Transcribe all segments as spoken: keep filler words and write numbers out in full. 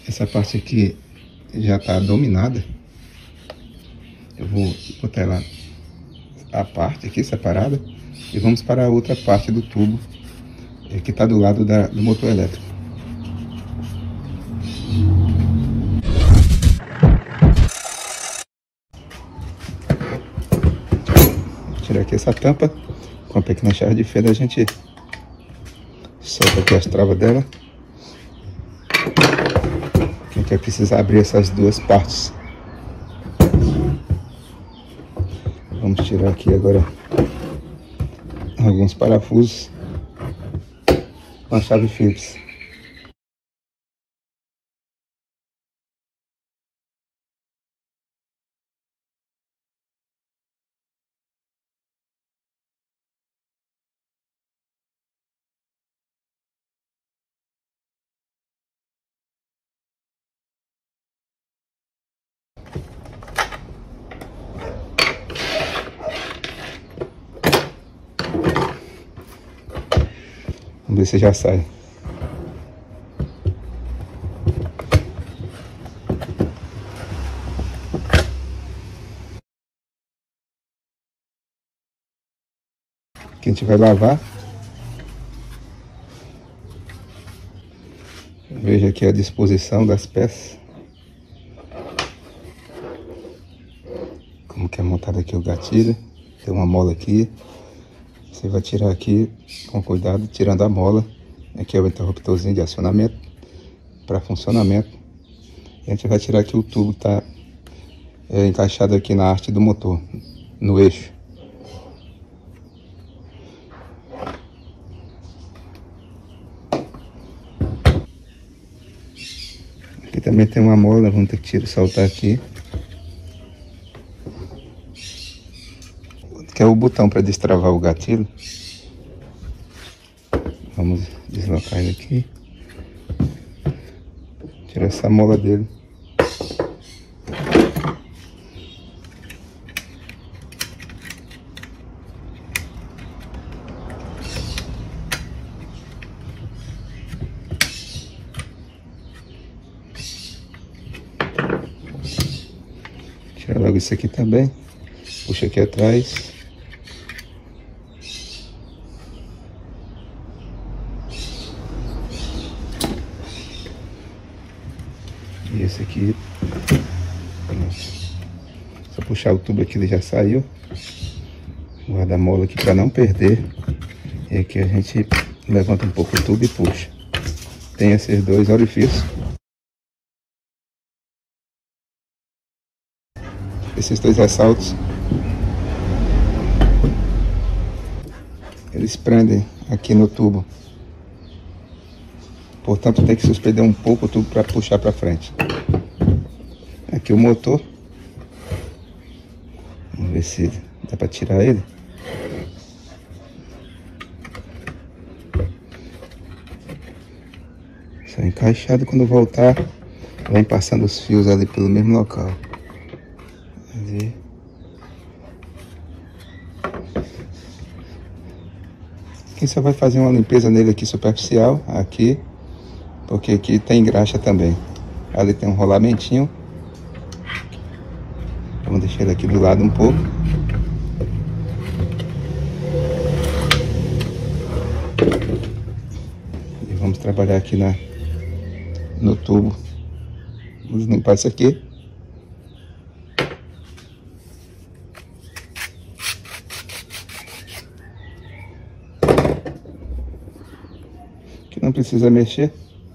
Essa parte aqui já está dominada. Eu vou botar ela a parte aqui separada e vamos para a outra parte do tubo que está do lado da, do motor elétrico. Vou tirar aqui essa tampa com a pequena chave de fenda, a gente solta aqui as travas dela. A gente vai precisar abrir essas duas partes. Vamos tirar aqui agora alguns parafusos com a chave Phillips. Vamos ver se já sai. Aqui a gente vai lavar. Veja aqui a disposição das peças. Como que é montado aqui o gatilho. Tem uma mola aqui. Você vai tirar aqui com cuidado, tirando a mola. Aqui é o interruptorzinho de acionamento para funcionamento. E a gente vai tirar aqui o tubo que está é, encaixado aqui na haste do motor, no eixo. Aqui também tem uma mola, vamos ter que tirar, soltar aqui. Que é o botão para destravar o gatilho. Vamos deslocar ele aqui. Tirar essa mola dele. Tirar logo isso aqui também. Puxa aqui atrás. E esse aqui, só puxar o tubo aqui, ele já saiu. Guarda a mola aqui para não perder. E aqui a gente levanta um pouco o tubo e puxa. Tem esses dois orifícios. Esses dois ressaltos, eles prendem aqui no tubo. Portanto, tem que suspender um pouco o tubo para puxar para frente. Aqui o motor. Vamos ver se dá para tirar ele. Só encaixado, quando voltar, vem passando os fios ali pelo mesmo local. Ali. Aqui só vai fazer uma limpeza nele aqui superficial, aqui. Porque aqui tem graxa também. Ali tem um rolamentinho. Vamos deixar ele aqui do lado um pouco. E vamos trabalhar aqui na, no tubo. Vamos limpar isso aqui. Aqui não precisa mexer.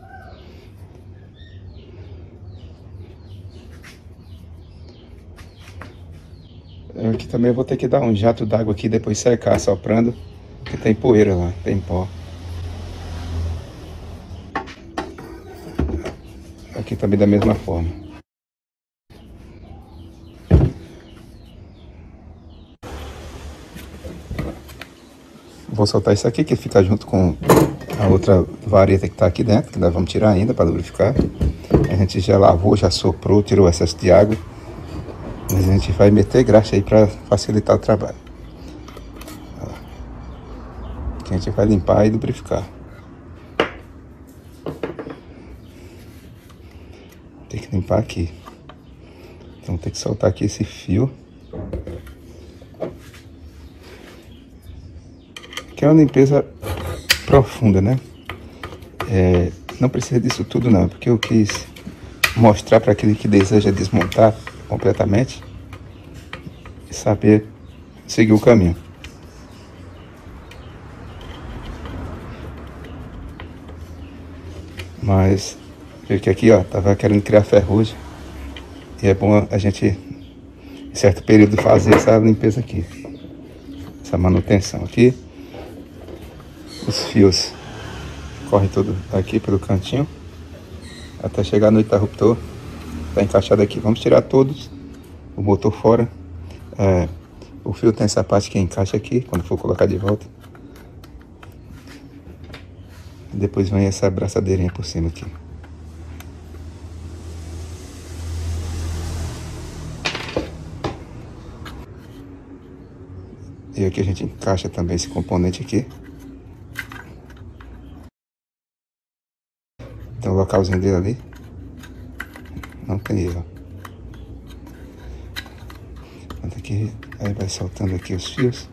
Aqui também eu vou ter que dar um jato d'água aqui, depois secar, soprando, porque tem poeira lá, tem pó. Aqui também da mesma forma. Vou soltar isso aqui, que fica junto com a outra vareta que está aqui dentro, que nós vamos tirar ainda para lubrificar. A gente já lavou, já soprou, tirou o excesso de água. Mas a gente vai meter graxa aí para facilitar o trabalho. Aqui a gente vai limpar e lubrificar. Tem que limpar aqui. Então tem que soltar aqui esse fio. Que é uma limpeza profunda, né? É, não precisa disso tudo não, porque eu quis mostrar para aquele que deseja desmontar completamente e saber seguir o caminho. Mas veja que aqui, ó, tava querendo criar ferrugem e é bom a gente, em certo período, fazer essa limpeza aqui, essa manutenção aqui. Os fios correm tudo aqui pelo cantinho até chegar no interruptor. Tá encaixado aqui. Vamos tirar todos, o motor fora. É, o fio tem essa parte que encaixa aqui quando for colocar de volta. Depois vem essa braçadeirinha por cima aqui. E aqui a gente encaixa também esse componente aqui. Tem o localzinho dele ali. Não tem erro. Aqui, aí vai soltando aqui os fios.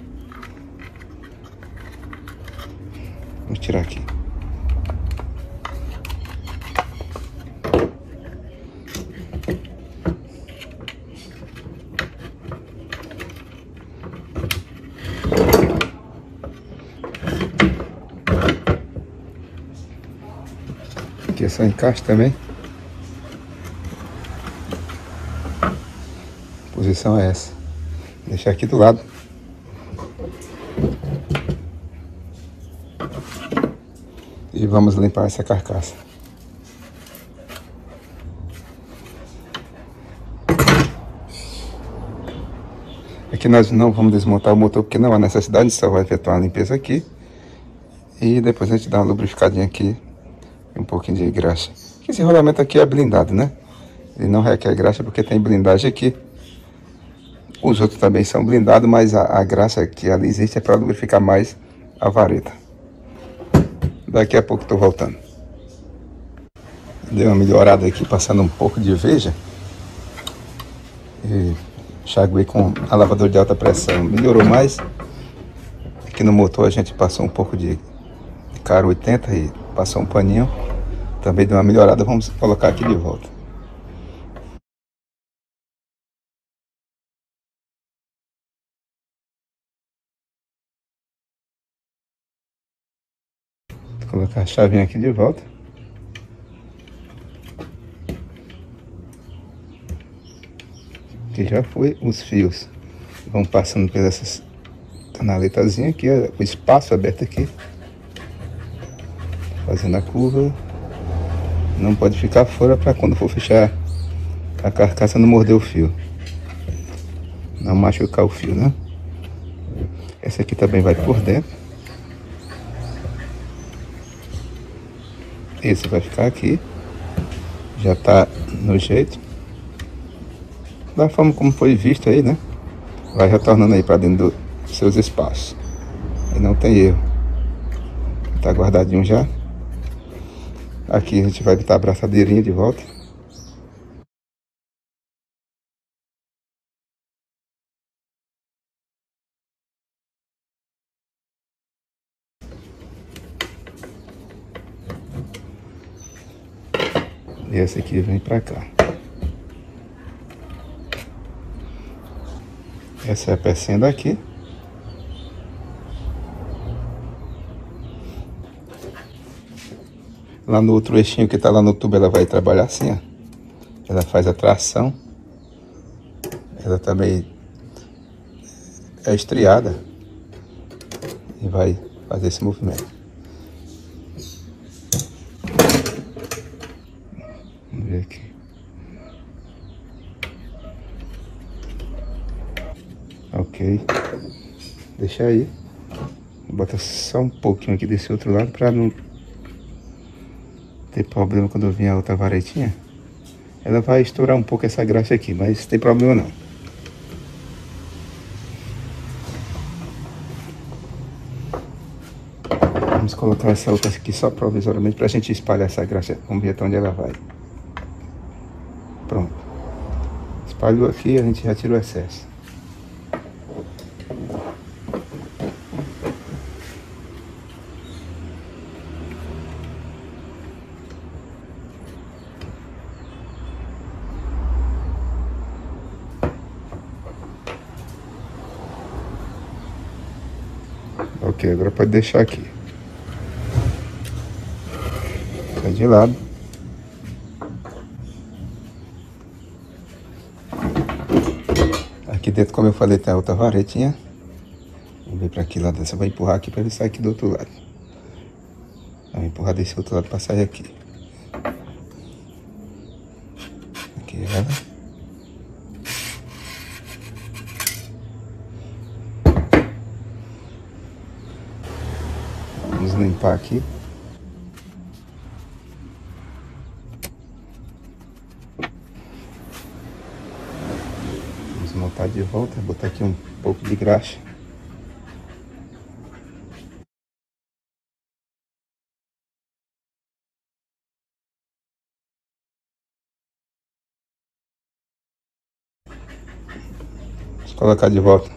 Vamos tirar aqui. Aqui é só encaixe também. A posição é essa. Vou deixar aqui do lado. E vamos limpar essa carcaça. Aqui nós não vamos desmontar o motor porque não há necessidade, só vai efetuar a limpeza aqui. E depois a gente dá uma lubrificadinha aqui. Um pouquinho de graxa. Esse rolamento aqui é blindado, né? Ele não requer graxa porque tem blindagem aqui. Os outros também são blindados, mas a, a graxa que ali existe é para lubrificar mais a vareta. Daqui a pouco estou voltando. Dei uma melhorada aqui, passando um pouco de veja. E enxaguei com a lavadora de alta pressão. Melhorou mais. Aqui no motor a gente passou um pouco de Caro oitenta e passou um paninho. Também deu uma melhorada. Vamos colocar aqui de volta. Vou colocar a chavinha aqui de volta. Aqui já foi os fios. Vão passando por essas canaletazinhas aqui, o espaço aberto aqui. Fazendo a curva. Não pode ficar fora para quando for fechar a carcaça não morder o fio. Não machucar o fio, né? Essa aqui também vai por dentro. Esse vai ficar aqui. Já tá no jeito. Da forma como foi visto aí, né? Vai retornando aí para dentro dos seus espaços. Aí não tem erro. Tá guardadinho já. Aqui a gente vai botar a braçadeirinha de volta. E essa aqui vem pra cá. Essa é a pecinha daqui. Lá no outro eixinho que tá lá no tubo, ela vai trabalhar assim, ó. Ela faz a tração. Ela também é estriada. E vai fazer esse movimento. Vamos ver aqui. Ok. Deixa aí. Bota só um pouquinho aqui desse outro lado pra não ter problema quando eu vir a outra varetinha. Ela vai estourar um pouco essa graxa aqui, mas não tem problema não. Vamos colocar essa outra aqui só provisoriamente pra gente espalhar essa graxa. Vamos ver até onde ela vai. Espalhou aqui, a gente já tira o excesso. Ok, agora pode deixar aqui. Tá de lado. Aqui dentro, como eu falei, tem a outra varetinha. Vamos ver pra que lado. Você vai empurrar aqui pra ele sair aqui do outro lado. Vai empurrar desse outro lado pra sair aqui. Aqui ela. Vamos limpar aqui. Vamos montar de volta, botar aqui um pouco de graxa. Vamos colocar de volta.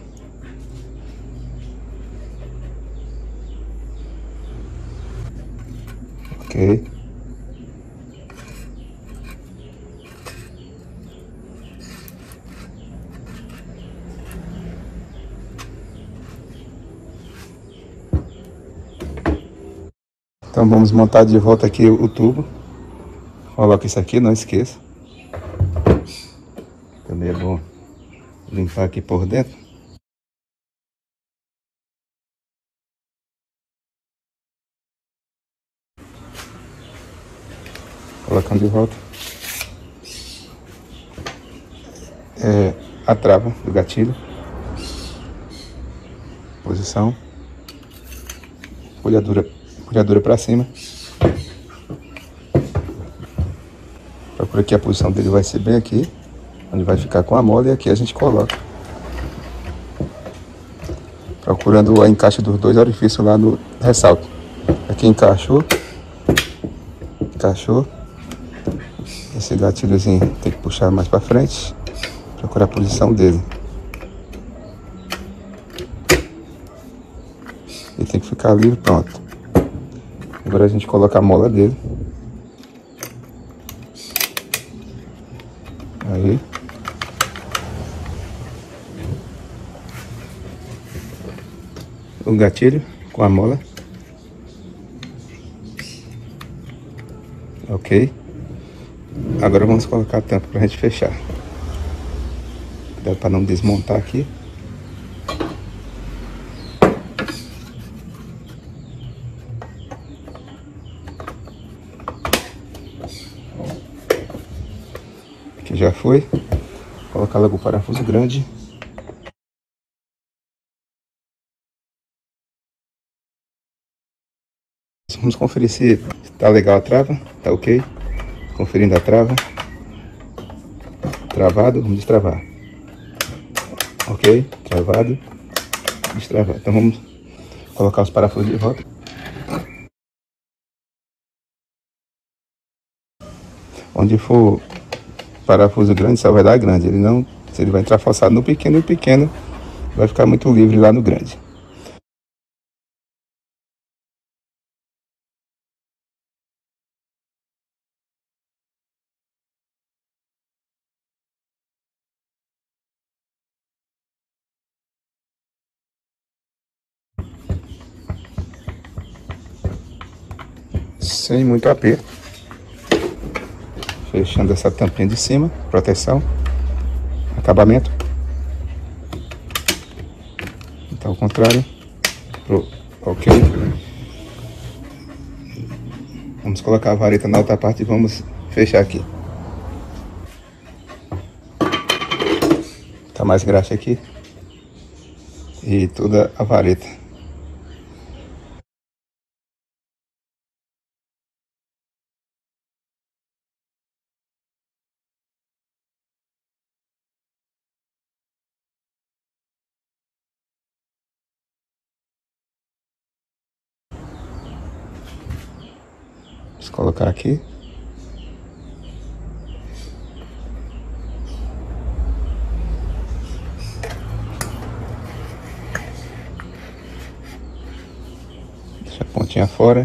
Ok. Então vamos montar de volta aqui o tubo. Coloca isso aqui, não esqueça. Também é bom limpar aqui por dentro. Colocando de volta. É, a trava do gatilho. Posição. Folhadura, folhadura para cima. Procura que a posição dele vai ser bem aqui, onde vai ficar com a mola, e aqui a gente coloca. Procurando o encaixe dos dois orifícios lá no ressalto. Aqui encaixou. Encaixou. Esse gatilhozinho tem que puxar mais para frente. Procurar a posição dele. Ele tem que ficar livre, pronto. Agora a gente coloca a mola dele. Aí. O gatilho com a mola. Ok. Agora vamos colocar a tampa pra gente fechar. Cuidado para não desmontar aqui. Aqui já foi. Vou colocar logo o parafuso grande. Vamos conferir se tá legal a trava. Tá ok. Conferindo a trava. Travado, vamos destravar. Ok, travado, destravar. Então vamos colocar os parafusos de volta. Onde for parafuso grande, só vai dar grande. Ele não, se ele vai entrar forçado no pequeno, o pequeno vai ficar muito livre lá no grande. Sem muito aperto. Fechando essa tampinha de cima, proteção, acabamento. Então, ao contrário, pro, ok. Vamos colocar a vareta na outra parte e vamos fechar aqui. Tá mais graxa aqui. E toda a vareta. Vamos colocar aqui. pontinha fora.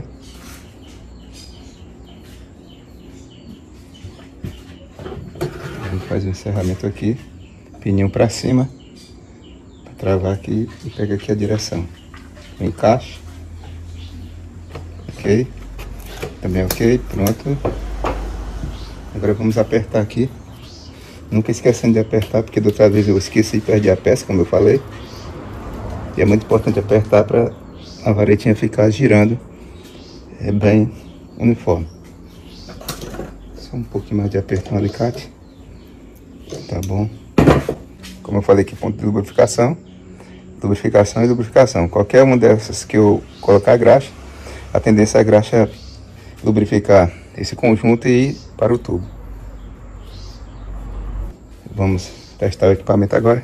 A gente faz o encerramento aqui, pininho para cima, para travar aqui e pega aqui a direção. O encaixe. Ok. Também ok, pronto. Agora vamos apertar aqui. Nunca esquecendo de apertar, porque da outra vez eu esqueci e perdi a peça, como eu falei. E é muito importante apertar para a varetinha ficar girando é bem uniforme. Só um pouquinho mais de aperto no alicate. Tá bom. Como eu falei aqui, ponto de lubrificação. Lubrificação e lubrificação. Qualquer uma dessas que eu colocar a graxa, a tendência é a graxa lubrificar esse conjunto e ir para o tubo. Vamos testar o equipamento agora.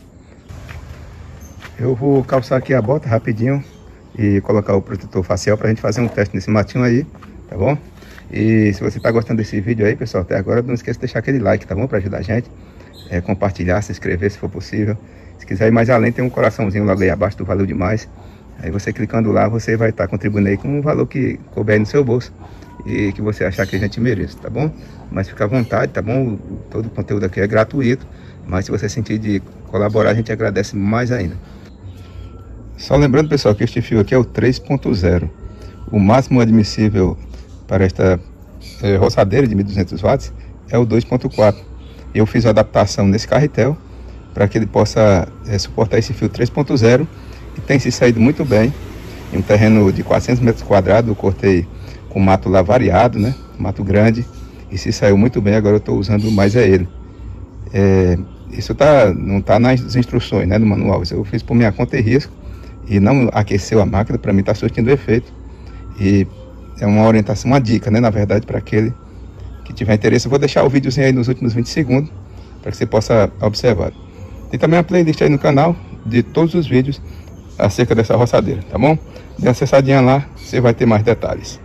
Eu vou calçar aqui a bota rapidinho e colocar o protetor facial para a gente fazer um teste nesse matinho aí, tá bom? E se você está gostando desse vídeo aí, pessoal, até agora, não esqueça de deixar aquele like, tá bom? Para ajudar a gente, é, compartilhar, se inscrever se for possível. Se quiser ir mais além, tem um coraçãozinho logo aí abaixo do Valeu Demais. Aí você clicando lá, você vai estar tá contribuindo aí com um valor que couber aí no seu bolso e que você achar que a gente merece, tá bom? Mas fica à vontade, tá bom? Todo o conteúdo aqui é gratuito, mas se você sentir de colaborar, a gente agradece mais ainda. Só lembrando, pessoal, que este fio aqui é o três ponto zero. O máximo admissível para esta é, roçadeira de mil e duzentos watts é o dois ponto quatro. Eu fiz a adaptação nesse carretel para que ele possa é, suportar esse fio três ponto zero e tem se saído muito bem. Em um terreno de quatrocentos metros quadrados, eu cortei com mato lá variado, né? Mato grande, e se saiu muito bem. Agora eu estou usando mais é ele. É, isso tá, não está nas instruções, né, do manual. Isso eu fiz por minha conta e risco e não aqueceu a máquina. Para mim está surtindo efeito e é uma orientação, uma dica, né, na verdade, para aquele que tiver interesse. Eu vou deixar o videozinho aí nos últimos vinte segundos para que você possa observar. Tem também uma playlist aí no canal de todos os vídeos acerca dessa roçadeira, tá bom? Dê uma acessadinha lá, você vai ter mais detalhes.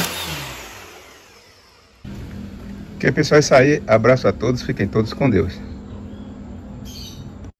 Ok, pessoal, é isso aí. Abraço a todos, fiquem todos com Deus.